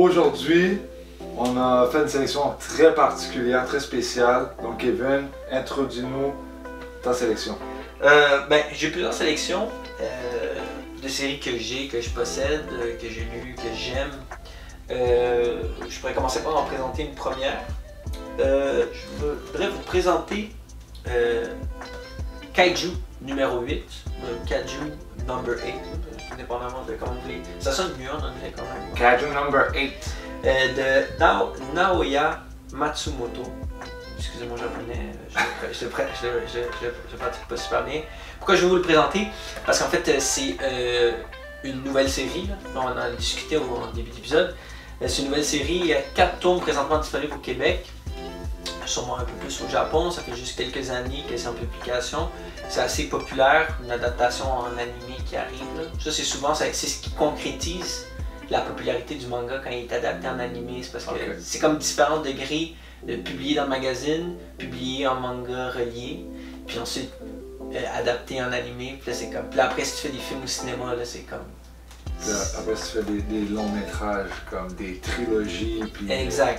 Aujourd'hui, on a fait une sélection très particulière, très spéciale. Donc Kevin, introduis-nous ta sélection. J'ai plusieurs sélections de séries que je possède, que j'ai lues, que j'aime. Je pourrais commencer par en présenter une première. Je voudrais vous présenter Kaiju numéro 8, Kaiju number 8, dépendamment de comment vous voulez. Ça sonne mieux en anglais quand même. Kaiju number 8. De Naoya Matsumoto. Excusez mon japonais, je pratique pas super bien. Pourquoi je vais vous le présenter? Parce qu'en fait, c'est une nouvelle série, là. On en a discuté en début d'épisode. C'est une nouvelle série, il y a 4 tomes présentement disponibles au Québec. Sûrement un peu plus au Japon, ça fait juste quelques années que c'est en publication. C'est assez populaire, une adaptation en animé qui arrive. Là. Ça, c'est souvent c'est ce qui concrétise la popularité du manga quand il est adapté en animé. C'est parce que c'est comme différents degrés de publier dans le magazine, publier en manga relié, puis ensuite adapté en animé. Puis là, c'est comme. Puis là, après, si tu fais des films au cinéma, là, c'est comme. Après, tu fais des longs métrages, comme des trilogies. Puis... Exact.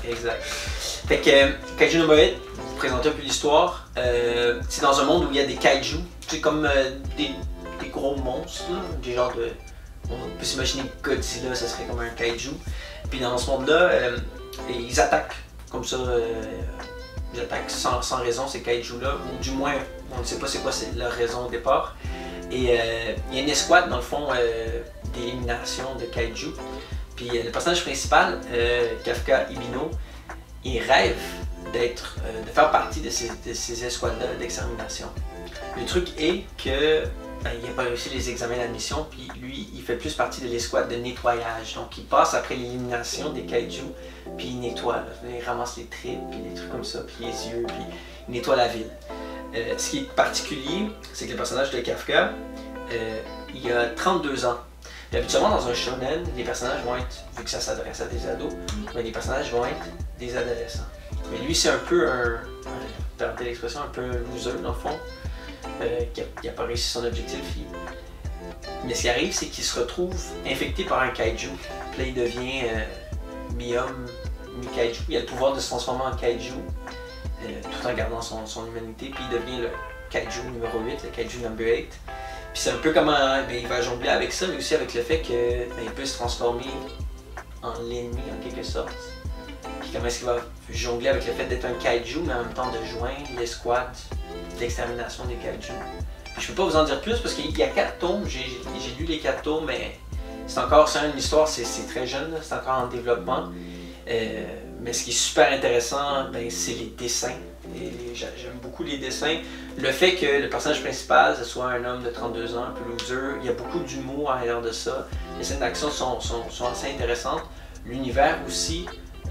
Fait que Kaiju no 8, vous présentez un peu l'histoire. C'est dans un monde où il y a des kaiju, c'est comme des gros monstres, là, des genres de. On peut s'imaginer Godzilla, ça serait comme un kaiju. Puis dans ce monde-là, ils attaquent comme ça. Ils attaquent sans raison ces kaiju-là, ou du moins, on ne sait pas c'est quoi leur raison au départ. Et il y a une escouade, dans le fond, d'élimination de kaiju. Puis le personnage principal, Kafka Ibino, il rêve de faire partie de ces escouades-là d'extermination. Le truc est que il n'a pas réussi les examens d'admission, puis lui, il fait plus partie de l'escouade de nettoyage. Donc il passe après l'élimination des kaiju, puis il nettoie, là. Il ramasse les tripes, puis des trucs comme ça, puis les yeux, puis il nettoie la ville. Ce qui est particulier, c'est que le personnage de Kafka, il a 32 ans. Et habituellement, dans un shonen, les personnages vont être, vu que ça s'adresse à des ados, mais les personnages vont être des adolescents. Mais lui, c'est un peu pardon l'expression, un peu un loser, dans le fond, qui n'a pas réussi son objectif. Mais ce qui arrive, c'est qu'il se retrouve infecté par un kaiju. Puis là, il devient mi-homme, mi-kaiju. Il a le pouvoir de se transformer en kaiju, tout en gardant son humanité. Puis il devient le kaiju numéro 8, le kaiju number 8. Puis c'est un peu comment il va jongler avec ça, mais aussi avec le fait qu'il peut se transformer en l'ennemi en quelque sorte. Puis comment est-ce qu'il va jongler avec le fait d'être un kaiju, mais en même temps de joindre l'escouade d'extermination des kaiju. Puis je peux pas vous en dire plus parce qu'il y a 4 tomes, j'ai lu les 4 tomes, mais c'est encore une histoire, c'est très jeune, c'est encore en développement. Mais ce qui est super intéressant, c'est les dessins. J'aime beaucoup les dessins. Le fait que le personnage principal, ce soit un homme de 32 ans, un peu loser, il y a beaucoup d'humour à l'intérieur de ça. Les scènes d'action sont assez intéressantes. L'univers aussi,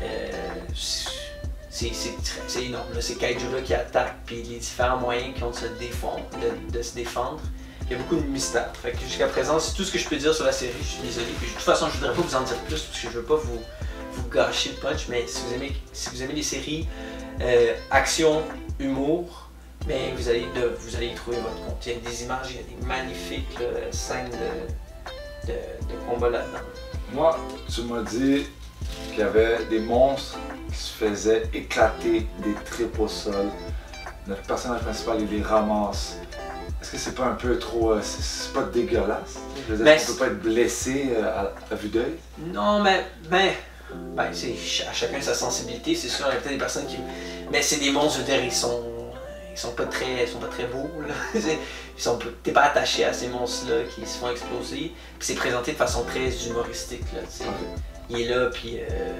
c'est énorme. Ces kaiju-là qui attaquent, puis les différents moyens qu'ils ont de se défendre. Il y a beaucoup de mystères. Fait que jusqu'à présent, c'est tout ce que je peux dire sur la série. Je suis désolé. Puis, de toute façon, je voudrais pas vous en dire plus parce que je veux pas vous gâcher le punch. Mais si vous aimez les séries, action, humour, mais vous allez y trouver votre compte. Il y a des images, il y a des magnifiques scènes de combat là-dedans. Moi, tu m'as dit qu'il y avait des monstres qui se faisaient éclater des tripes au sol. Notre personnage principal, il les ramasse. Est-ce que c'est pas un peu trop... c'est pas dégueulasse? Je veux dire, on peut pas être blessé à vue d'œil? Non, mais c'est à chacun sa sensibilité, c'est sûr. Il y a peut-être des personnes qui... Mais c'est des monstres, je veux dire, ils sont pas très beaux, là. T'es pas attaché à ces monstres-là qui se font exploser. Puis c'est présenté de façon très humoristique, là, tu sais. Il est là, puis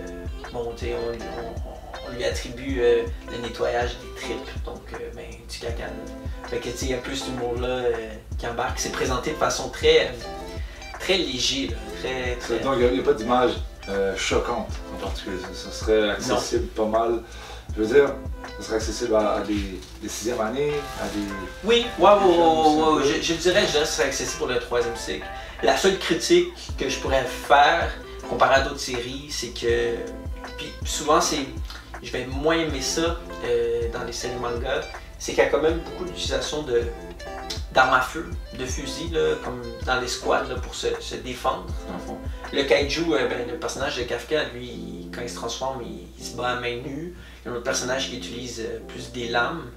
on lui attribue le nettoyage des tripes, donc du caca. Fait que il y a plus d'humour-là qui embarque. C'est présenté de façon très léger, là, très... Donc il n'y a pas d'image choquante en particulier. Ça serait accessible pas mal. Je veux dire, ça serait accessible à des 6e années, à des... Oui, je dirais que ça serait accessible pour le 3e cycle. La seule critique que je pourrais faire, comparé à d'autres séries, c'est que... Puis souvent, je vais moins aimer ça dans les séries manga, c'est qu'il y a quand même beaucoup d'utilisation d'armes à feu, de fusils, là, comme dans les squads là, pour se défendre, dans le fond. Le kaiju, le personnage de Kafka, lui, quand il se transforme, il se bat à main nue. Il y a un autre personnage qui utilise plus des lames,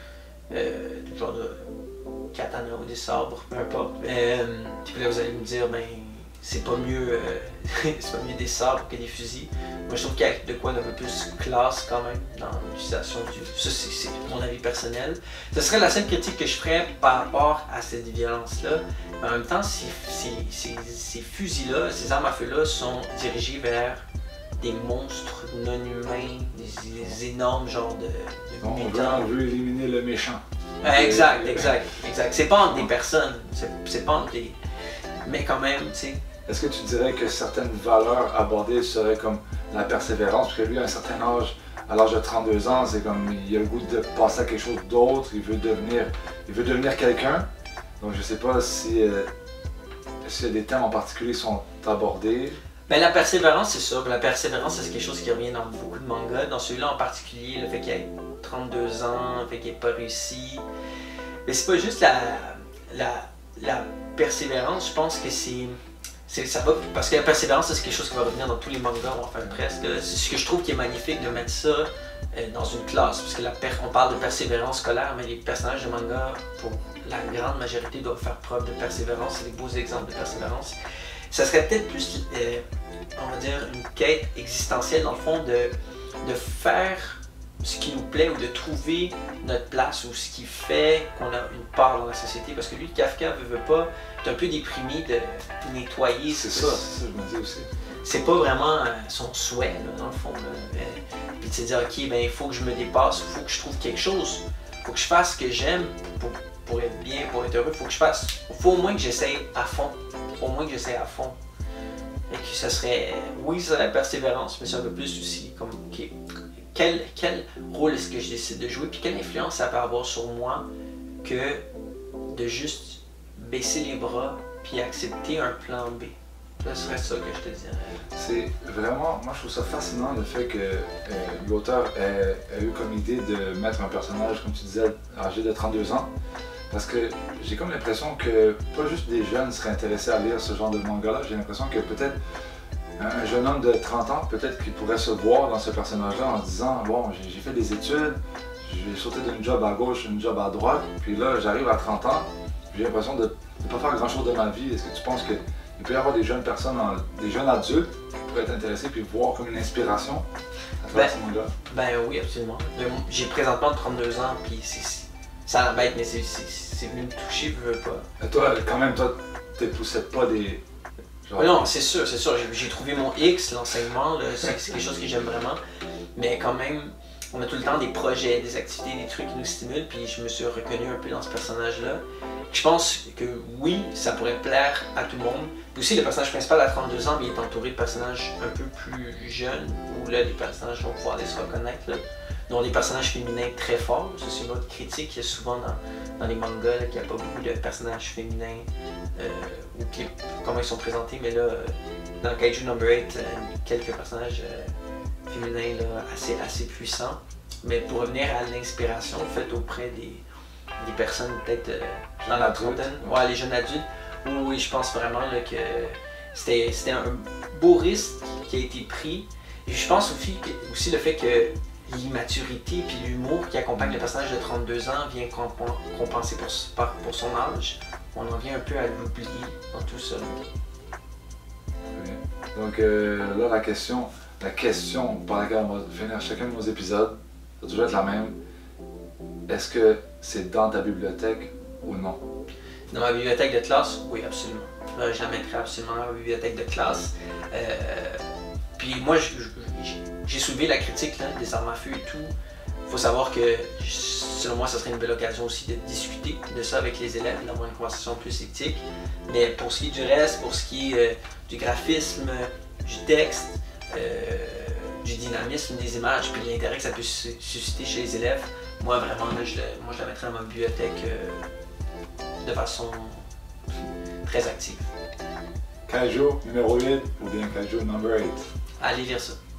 du genre de katana ou des sabres, peu importe. Puis là, vous allez me dire, c'est pas mieux des sabres que des fusils. Moi, je trouve qu'il y a de quoi d'un peu plus classe quand même dans l'utilisation du... Ça, c'est mon avis personnel. Ce serait la seule critique que je ferais par rapport à cette violence-là. Mais en même temps, ces fusils-là, ces armes à feu-là sont dirigés vers des monstres non humains, des énormes genres de on veut éliminer le méchant. Exact. C'est pas entre des personnes, c'est pas entre des... Mais quand même, tu sais... Est-ce que tu dirais que certaines valeurs abordées seraient comme la persévérance, parce que lui, à un certain âge, à l'âge de 32 ans, c'est comme il a le goût de passer à quelque chose d'autre, il veut devenir quelqu'un. Donc je sais pas si s'il y a des thèmes en particulier qui sont abordés. La persévérance, c'est ça. La persévérance, c'est quelque chose qui revient dans beaucoup de mangas. Dans celui-là en particulier, le fait qu'il ait 32 ans, le fait qu'il n'ait pas réussi. Mais c'est pas juste la persévérance, je pense que ça va, parce que la persévérance, c'est quelque chose qui va revenir dans tous les mangas, enfin presque. C'est ce que je trouve qui est magnifique de mettre ça dans une classe, parce que on parle de persévérance scolaire, mais les personnages de manga, pour la grande majorité, doivent faire preuve de persévérance. C'est des beaux exemples de persévérance. Ça serait peut-être plus, on va dire, une quête existentielle, dans le fond, de faire ce qui nous plaît ou de trouver notre place ou ce qui fait qu'on a une part dans la société. Parce que lui, Kafka veut pas, est un peu déprimé de nettoyer. C'est ça, je me dis aussi. C'est pas vraiment son souhait, là, dans le fond. Puis de se dire, ok, il faut que je me dépasse, il faut que je trouve quelque chose, il faut que je fasse ce que j'aime pour être bien, pour être heureux, il faut au moins que j'essaye à fond. Et que ça serait, oui, c'est la persévérance, mais c'est un peu plus aussi comme, ok, quel rôle est-ce que je décide de jouer, puis quelle influence ça peut avoir sur moi que de juste baisser les bras puis accepter un plan B. Ce serait ça que je te dirais. C'est vraiment, moi je trouve ça fascinant le fait que l'auteur a eu comme idée de mettre un personnage, comme tu disais, âgé de 32 ans. Parce que j'ai comme l'impression que pas juste des jeunes seraient intéressés à lire ce genre de manga-là, j'ai l'impression que peut-être un jeune homme de 30 ans, peut-être qu'il pourrait se voir dans ce personnage-là en se disant « Bon, j'ai fait des études, j'ai sauté d'une job à gauche, une job à droite, puis là j'arrive à 30 ans, j'ai l'impression de ne pas faire grand-chose de ma vie. Est-ce que tu penses qu'il peut y avoir des jeunes personnes, des jeunes adultes qui pourraient être intéressés puis voir comme une inspiration à travers ce manga-là? Oui, absolument. J'ai présentement 32 ans, puis ça a l'air bête, mais c'est venu me toucher, je veux pas. Et toi, quand même, toi, tu poussettes pas des... Non, c'est sûr. J'ai trouvé mon X, l'enseignement, c'est quelque chose que j'aime vraiment. Mais quand même, on a tout le temps des projets, des activités, des trucs qui nous stimulent, puis je me suis reconnu un peu dans ce personnage-là. Je pense que oui, ça pourrait plaire à tout le monde. Puis aussi, le personnage principal à 32 ans, mais il est entouré de personnages un peu plus jeunes, où là, les personnages vont pouvoir aller se reconnaître. Là. Dont des personnages féminins très forts. Ça, c'est une autre critique qu'il y a souvent dans les mangas, qu'il n'y a pas beaucoup de personnages féminins, ou comment ils sont présentés, mais là, dans Kaiju No. 8, quelques personnages féminins là, assez puissants. Mais pour revenir à l'inspiration faite auprès des personnes peut-être dans la trentaine, les jeunes adultes, oui, je pense vraiment là, que c'était un beau risque qui a été pris. Et je pense aussi le fait que l'immaturité et l'humour qui accompagne le personnage de 32 ans vient compenser pour son âge. On en vient un peu à l'oublier dans tout ça. Donc là, la question par laquelle on va finir chacun de nos épisodes, ça va toujours être la même. Est-ce que c'est dans ta bibliothèque ou non? Dans ma bibliothèque de classe, oui, absolument. Je la mettrai absolument dans ma bibliothèque de classe. Puis moi, j'ai soulevé la critique là, des armes à feu et tout. Il faut savoir que, selon moi, ça serait une belle occasion aussi de discuter de ça avec les élèves, d'avoir une conversation plus éthique. Mais pour ce qui est du reste, pour ce qui est du graphisme, du texte, du dynamisme des images, puis l'intérêt que ça peut susciter chez les élèves, moi vraiment, là, je la mettrais dans ma bibliothèque de façon très active. Kaiju numéro 8 ou bien Kaiju No. 8? Allez lire ça.